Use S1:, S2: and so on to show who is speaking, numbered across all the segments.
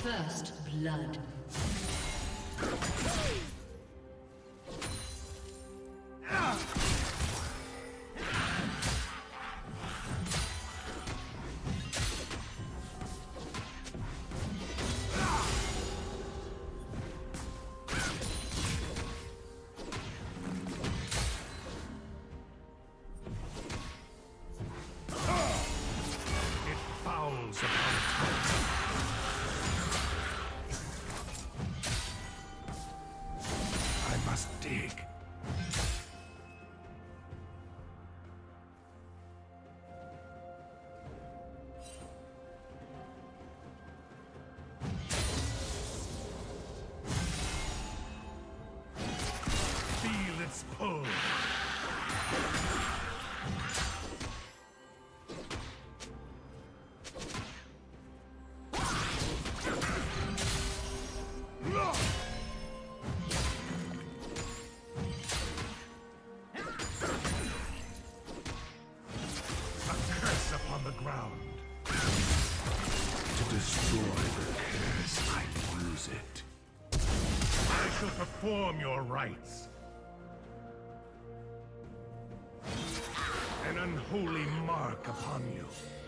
S1: First blood.
S2: Pull. A curse upon the ground. To destroy the curse, I use it. I shall perform your rites. An unholy mark upon you.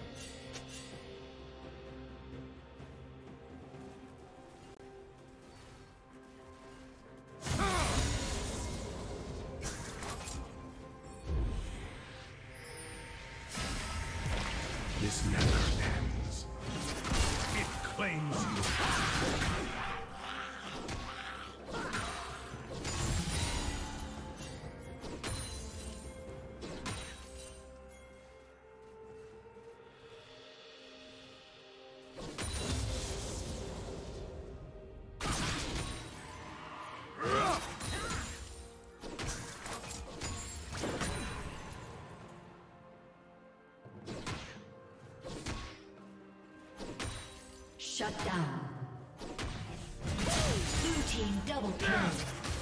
S2: This never ends. It claims you.
S1: Shut down. Blue team double kill.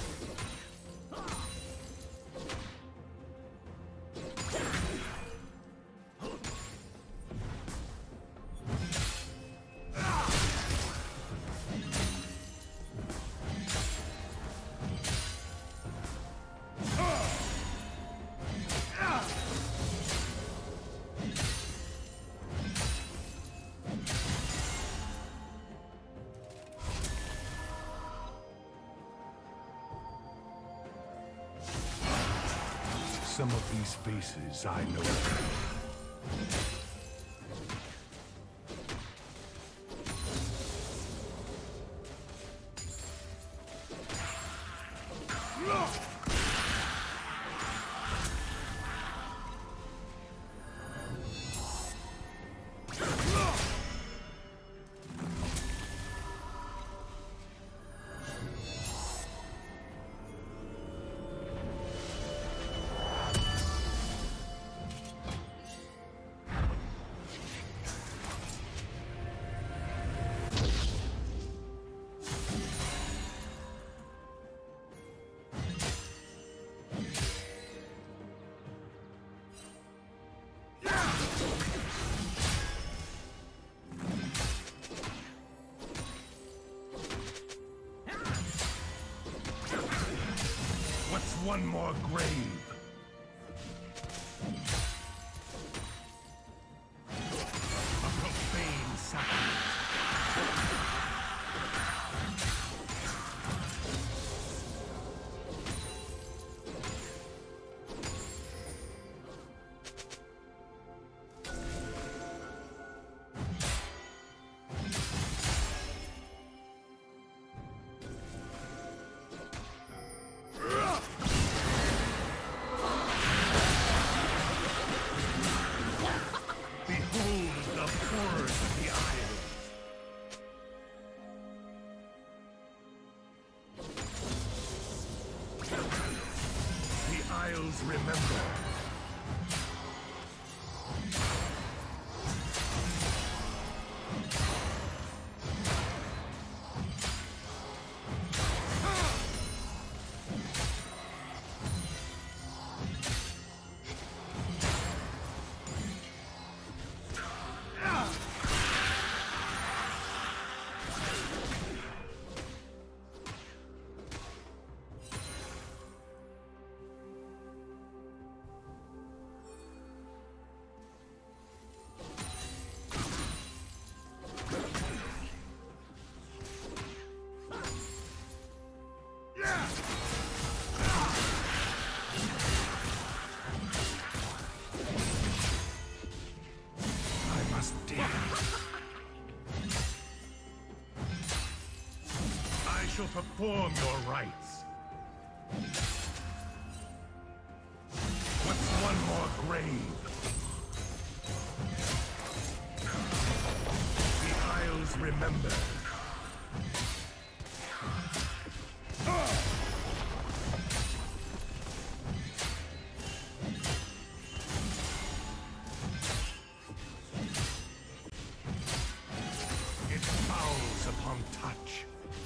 S1: Some of these faces I know. One more grave. A profane sacrament. Remember.
S2: shall perform your rites. What's one more grave? The Isles remember. It fouls upon touch.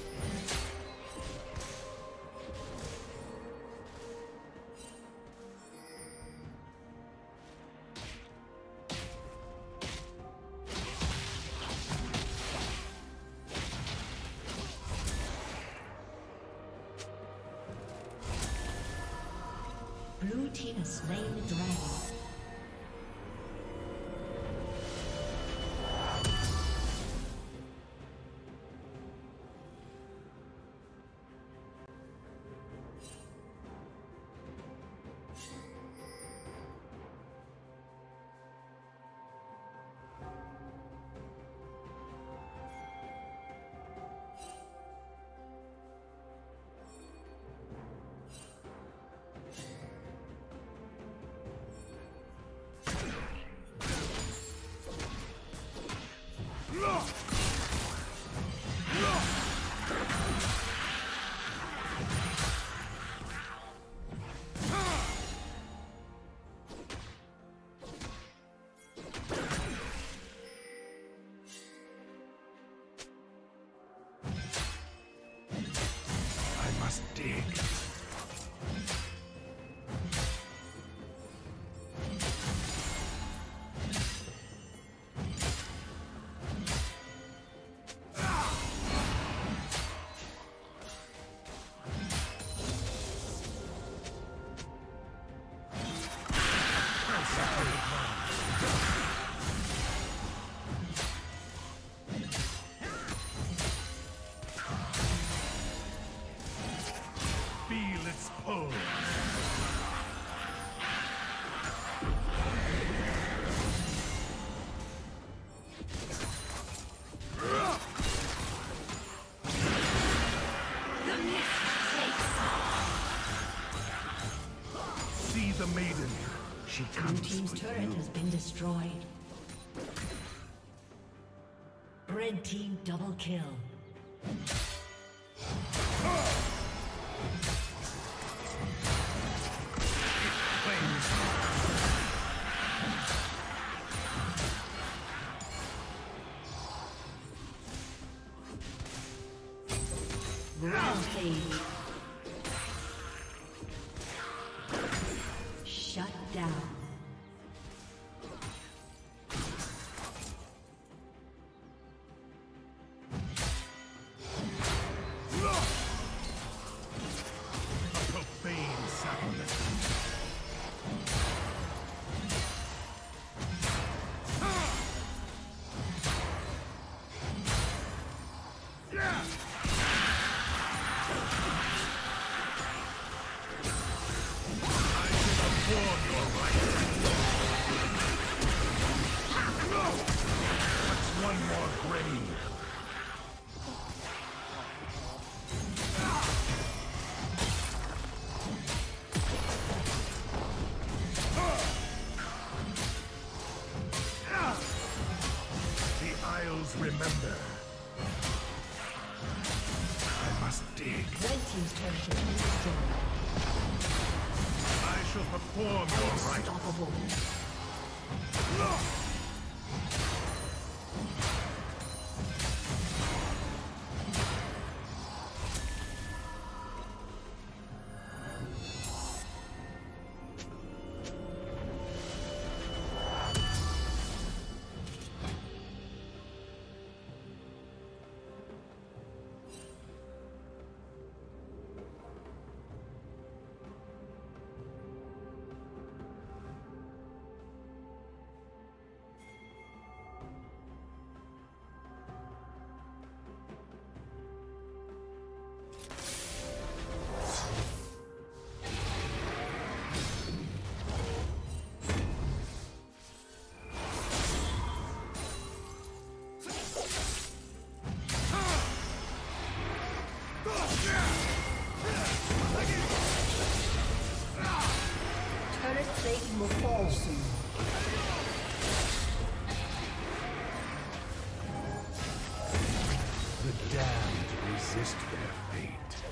S3: Blue team has slain the dragon. Dig. Feel its pull. See the maiden. She comes. Blue team's turret has been destroyed. Red team double kill. Rampage. Shut down.
S2: A profane sacrament. One more grave. The Isles remember. I must dig.
S3: Red team's turret has been destroyed.
S2: I shall perform your rites.
S3: Unstoppable. Turret plating will fall soon.
S1: The damned resist their fate.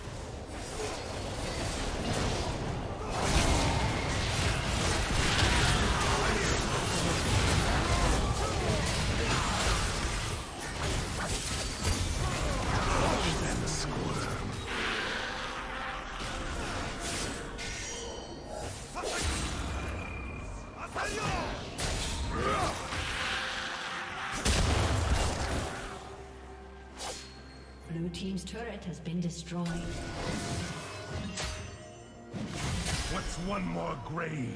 S3: Blue team's turret has been destroyed.
S2: What's one more grave?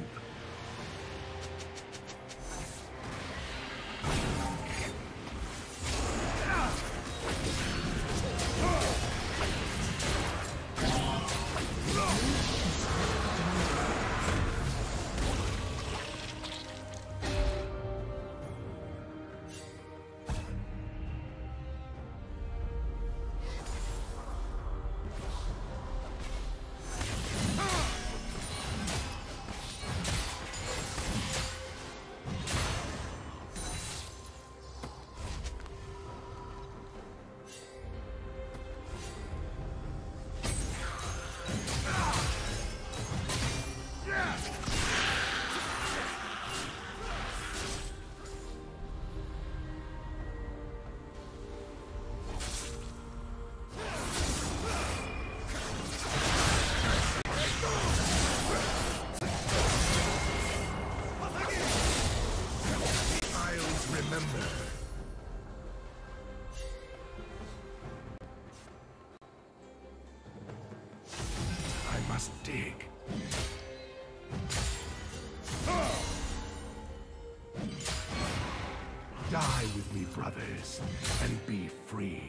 S2: Dig. Die with me, brothers, and be free.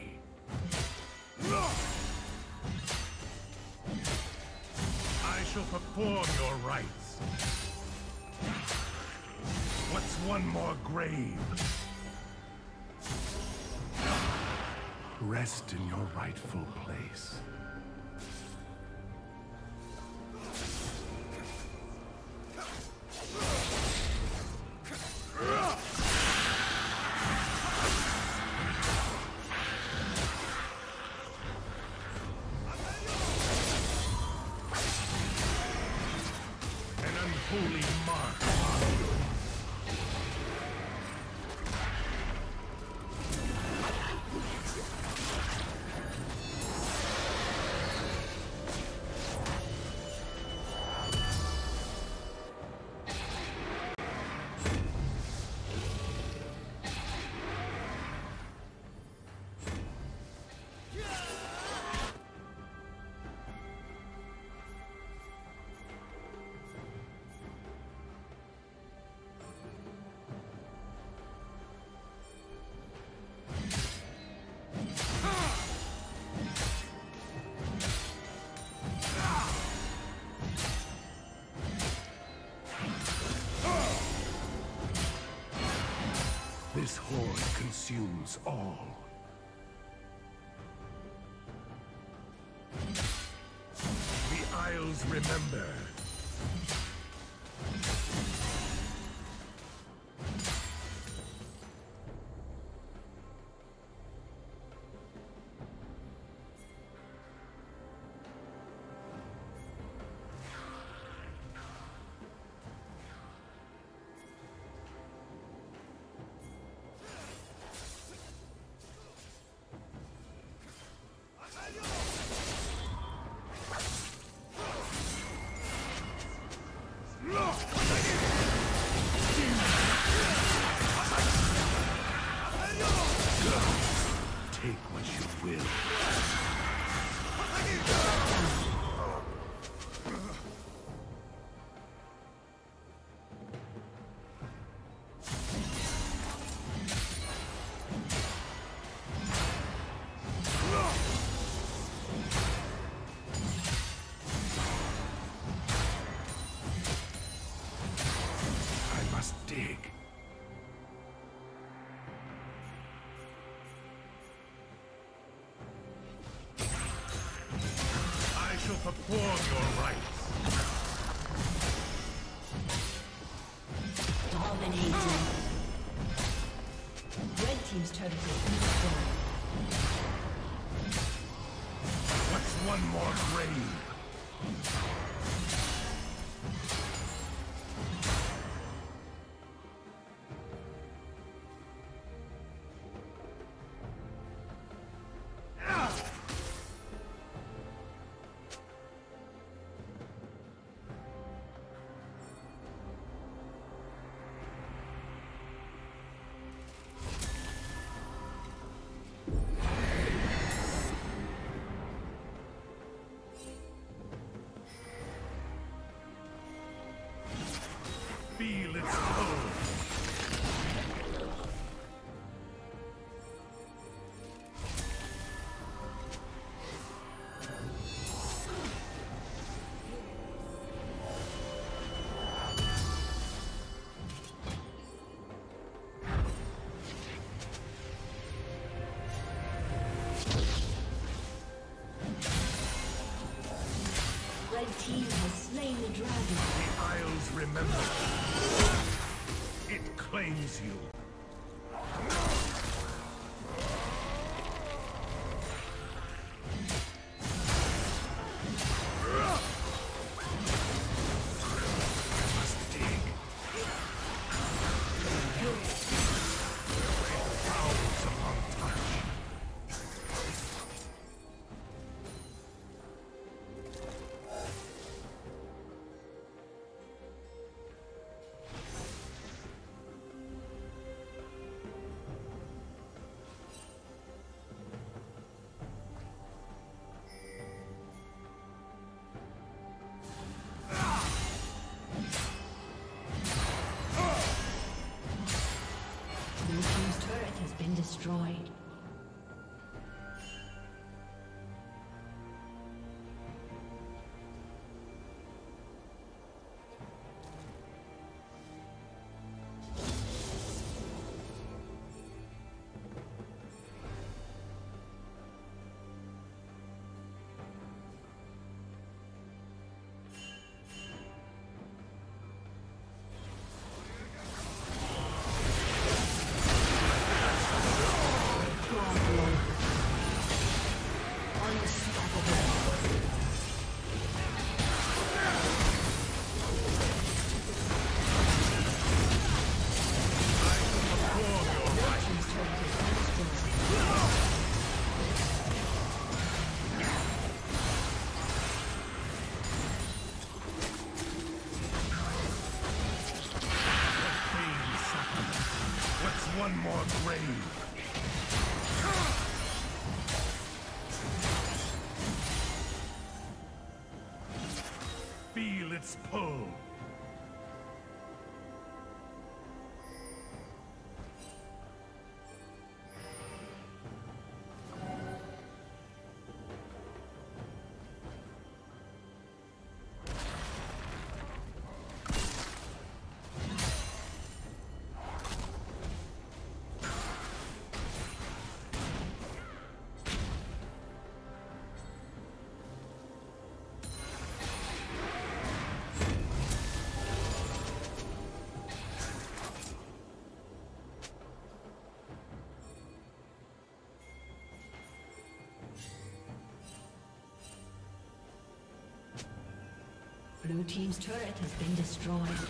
S2: I shall perform your rites. What's one more grave? Rest in your rightful place. Holy mark on you. This horde consumes all. The Isles remember. perform your rites.
S3: Dominating. Red team's turret has been destroyed.
S2: What's one more grave? Feel its pull.
S3: Red team has slain the dragon.
S2: The Isles remember. It claims you. Must dig. Fouls upon touch.
S3: Blue team's turret has been destroyed.
S2: One more grave. Feel its pull.
S3: Blue team's turret has been destroyed.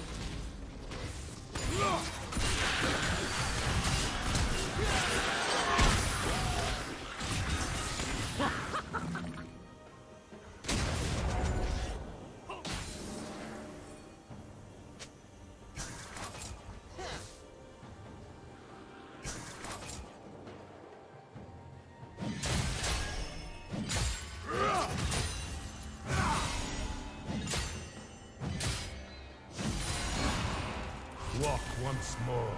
S2: Walk once more.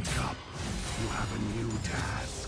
S2: Wake up. You have a new task.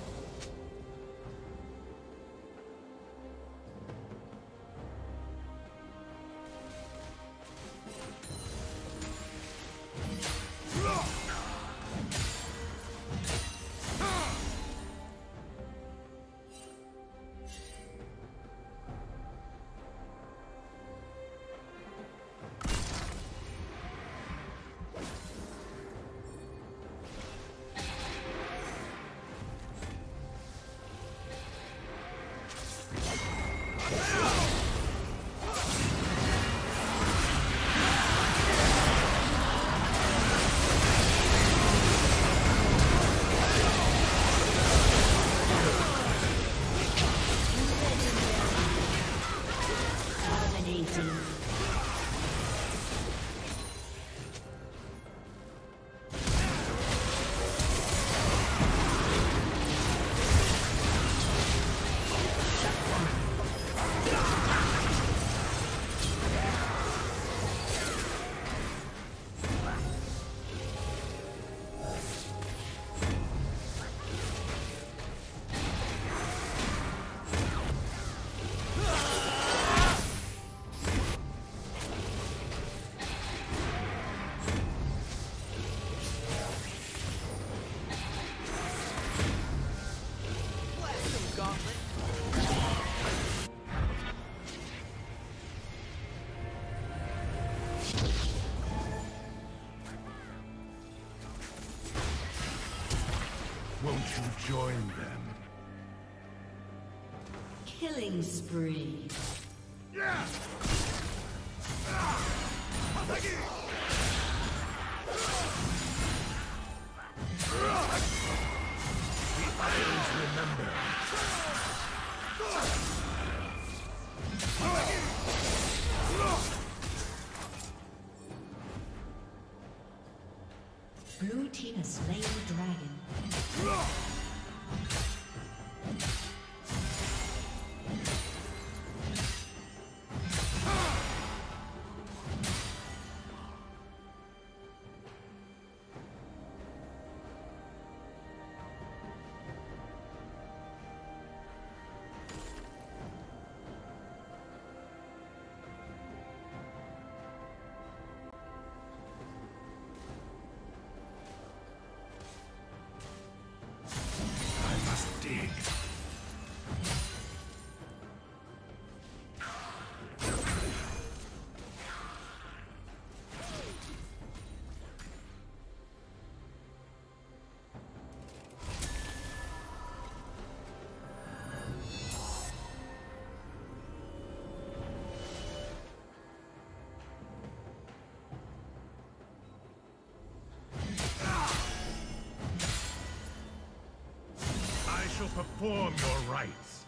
S2: Won't you join them?
S3: Killing spree.
S2: Yeah! The Isles remember.
S3: Blue team has slain the dragon. I shall perform your rites.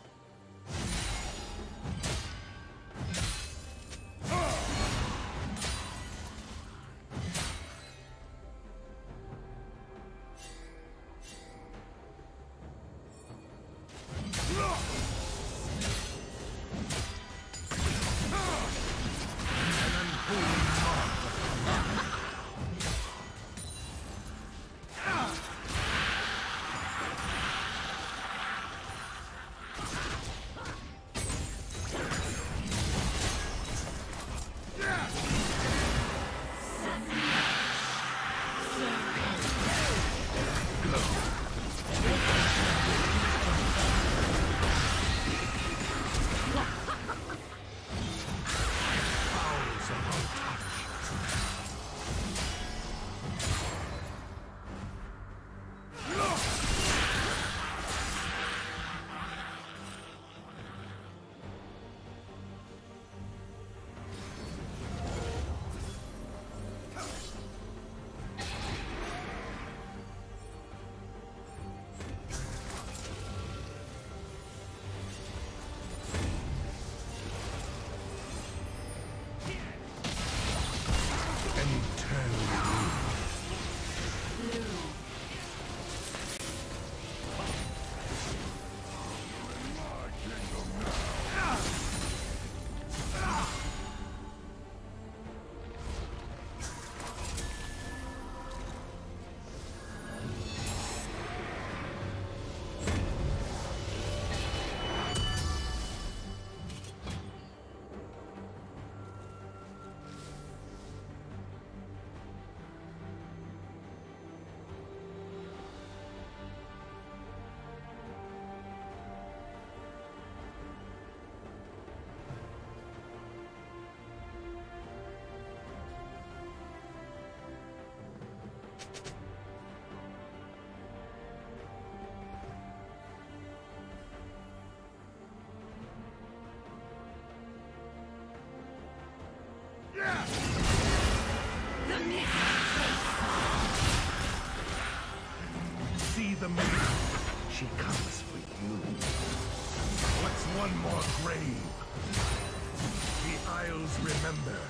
S2: She comes for you. What's one more grave? The Isles remember.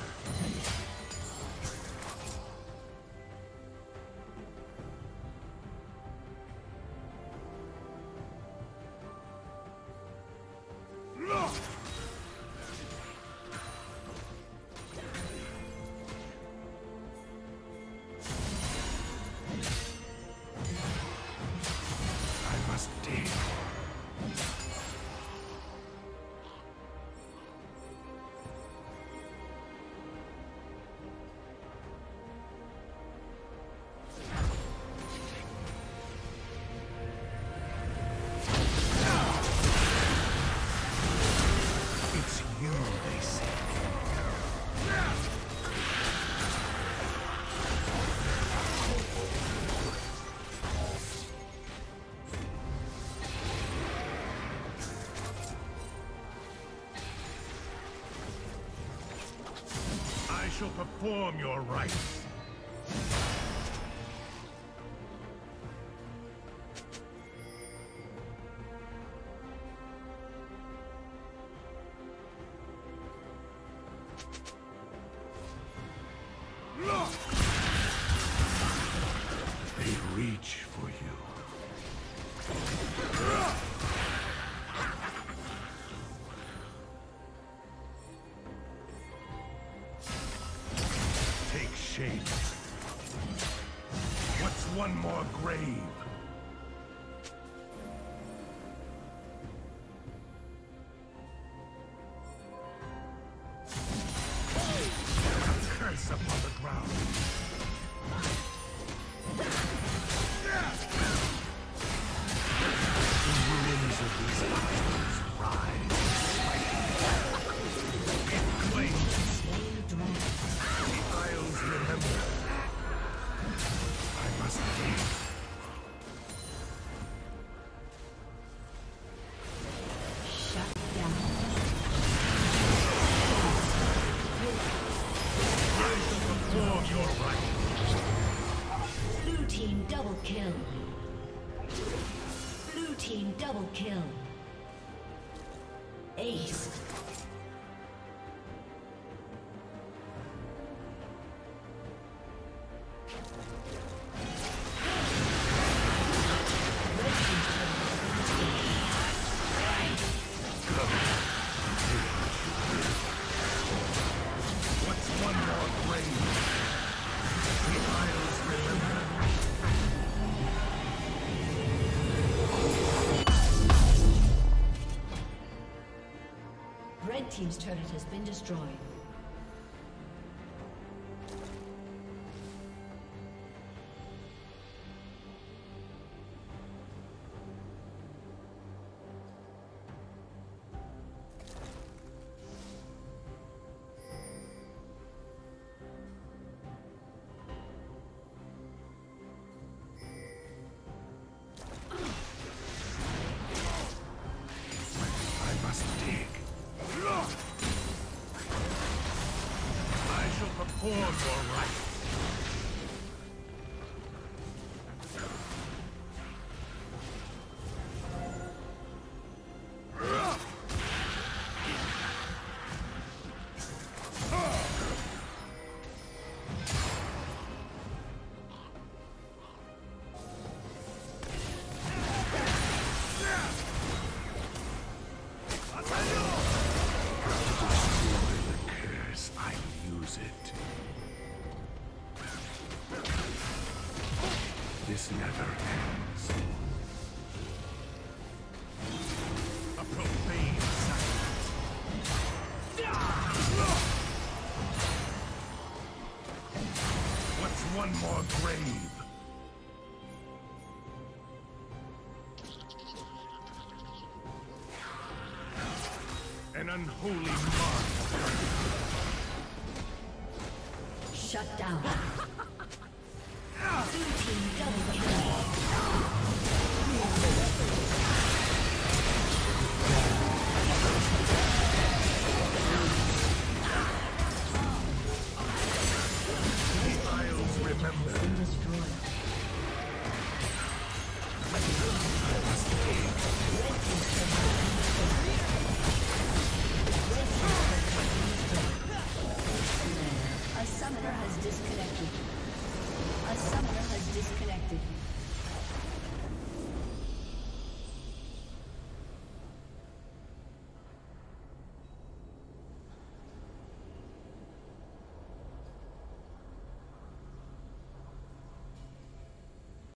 S2: I shall perform your rites. They reach for you. What's one more grave? A curse upon the ground. The ruins of these islands rise. In flames. The Isles remember. I must leave.
S3: Shut down.
S2: I shall perform your right.
S3: Blue team double kill. Blue team double kill. Ace. Red team's turret has been destroyed.
S2: Perform your right. This never ends. A profane sacrifice. What's one more grave? An unholy mark.
S3: Shut down. Blue team double kill.